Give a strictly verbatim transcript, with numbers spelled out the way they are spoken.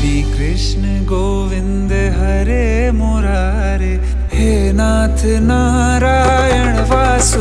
श्री कृष्ण गोविंद हरे मुरारे, हे नाथ नारायण वासुदेव।